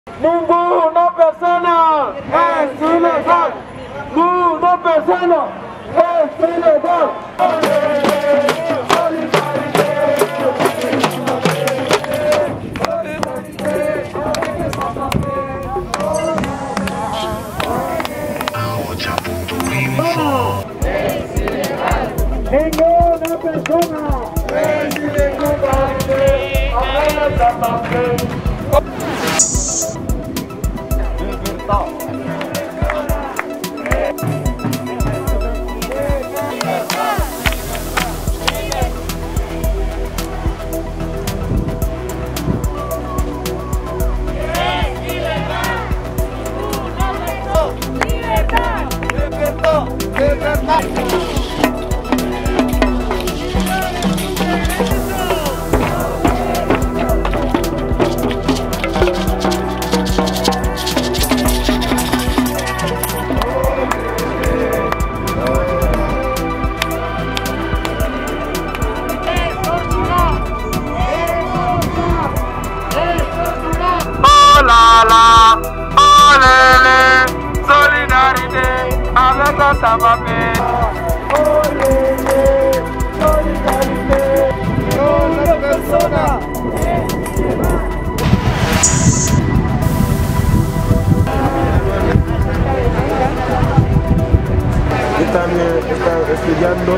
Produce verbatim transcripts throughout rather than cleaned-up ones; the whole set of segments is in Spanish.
Ninguna persona es ilegal. Ninguna persona es ilegal. Ninguna persona es ilegal. Están, eh, están estudiando.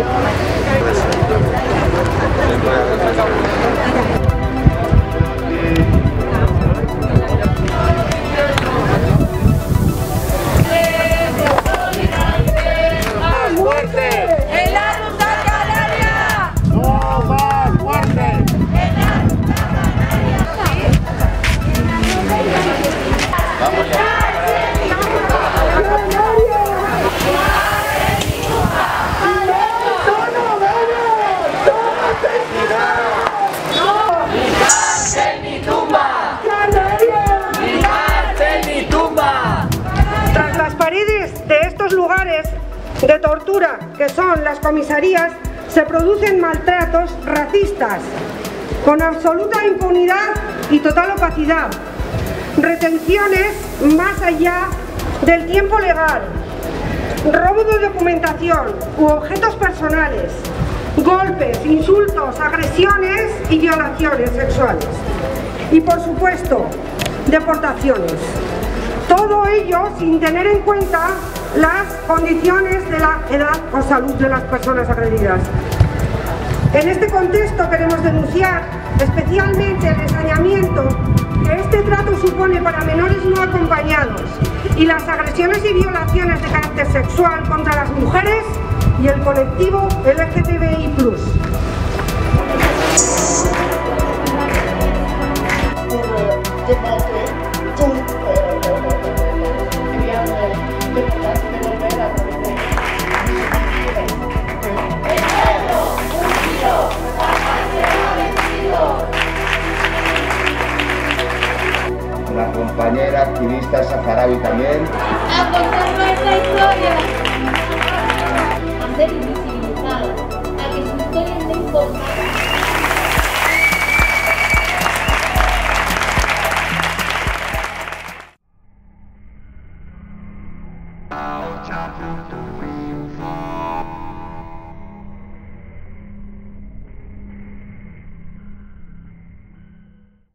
De tortura, que son las comisarías, se producen maltratos racistas, con absoluta impunidad y total opacidad, retenciones más allá del tiempo legal, robo de documentación u objetos personales, golpes, insultos, agresiones y violaciones sexuales. Y por supuesto, deportaciones. Todo ello sin tener en cuenta las condiciones de la edad o salud de las personas agredidas. En este contexto queremos denunciar especialmente el ensañamiento que este trato supone para menores no acompañados y las agresiones y violaciones de carácter sexual contra las mujeres y el colectivo L G B T I plus. La compañera activista saharaui también. A contar nuestra historia. A ser invisibilizada. A que su historia no importa.